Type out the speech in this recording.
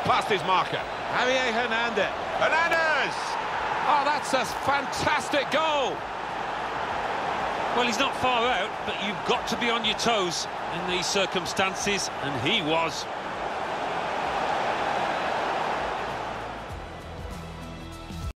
past his marker. Hernández. Hernández! Oh, that's a fantastic goal. Well, he's not far out, but you've got to be on your toes in these circumstances, and he was.